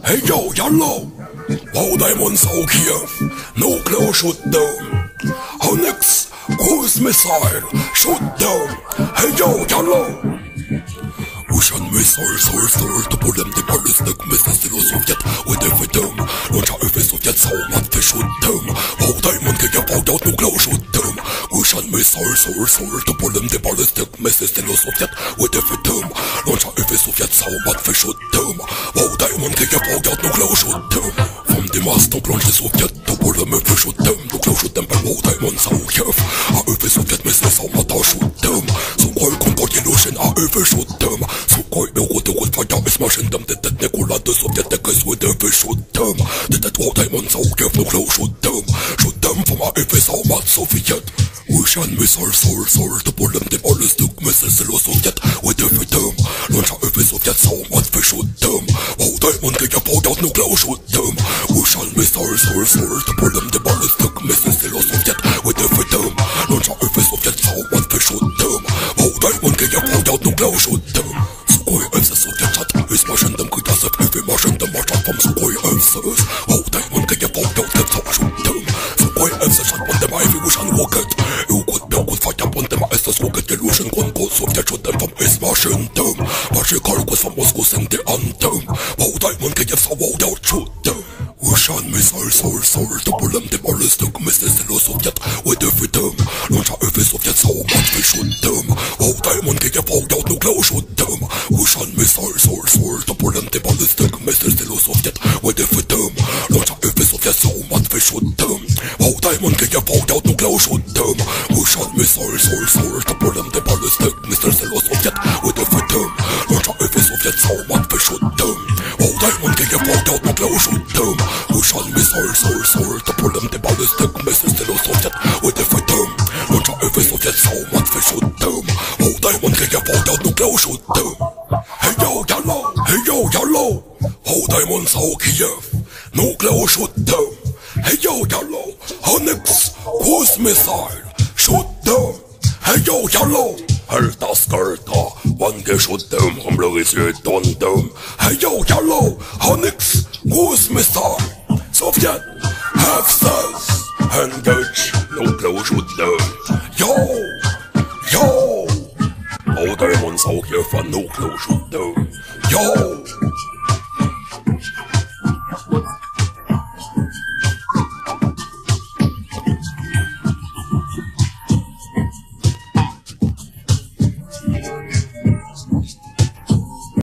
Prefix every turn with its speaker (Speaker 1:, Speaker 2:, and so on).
Speaker 1: Hey yo, yellow, wow, diamond so Kiev, nuclear shoot down. Onyx, cruise missile, shoot down. Hey yo, yellow. Ocean missile, source, to pull them the ballistic missiles to the Soviet with every term. Launch out every Soviet sound, they shoot them. Wow, diamond, get your powder out, nuclear shoot them. Ocean missile, source, to pull them the ballistic missiles to the Soviet with every term. Launch out every Soviet sound, they shoot them. Wow, diamond, get your powder out, nuclear shoot them. From the mast, to plunge the Soviet, to pull them every shoot them. Nuclear shoot them, and wow, diamond, so Kiev. Every Soviet missile sound, they shoot them. So call concord illusion, every shoot them. So call the good fire is smashing them. That Nikola the Soviet is with every shoot them. That wow, diamond, so Kiev, nuclear shoot them. Shoot them from every sound, Soviet. Ocean missile, source, to pull them the ballistic missiles to the Soviet with every term. Launch out every Soviet sound, they shoot them. Wow, diamond, get your powder out, nuclear shoot them. Ocean missile, source, to pull them the ballistic missiles to the Soviet with every term. Launch out every Soviet sound, they shoot them. Wow, diamond, get your powder out, nuclear shoot them. Sukhoi SS Soviet chat is smashing them, good as if every machine them march out from Sukhoi SS. Wow, diamond, get your powder out, get some shoot them. Sukhoi SS shot on them, every ocean rocket. You could be a good fight upon them, SS rocket illusion control Soviet shoot them from his machine them. Marshal cargoes from Moscow sing the anthem. Wow, diamond, get your sound out, shoot them. Ocean missile, source, to pull them the ballistic missiles to the Soviet with every term. Launch out every Soviet sound, they shoot them. Wow, diamond, get your powder out, nuclear shoot them. Ocean missile, source, to pull them the ballistic missiles to the Soviet with every term. Launch out every Soviet sound, they shoot them. Wow, diamond, get your powder out, nuclear shoot them. Ocean missile, source, to pull them the ballistic missiles to the Soviet with every term. Launch out every Soviet sound, they shoot them. Wow, diamond, get your powder out, nuclear shoot them. Ocean missile, source, to pull them the ballistic missiles to the Soviet with every term. Launch out every Soviet sound, they shoot them. Wow, diamond, get your powder out, nuclear shoot them. Hey yo, yellow, wow, diamond, so Kiev, nuclear shoot them. Hey yo, yellow, Onyx, cruise missile, shoot them. Hey yo, yellow, Helta Skelta, one can shoot them from the research on them. Hey yo, yellow, Onyx, cruise missile, Soviet, have sense, engage, nuclear shoot them. Yo, oh, diamond, so here for nuclear shoot them. Yo.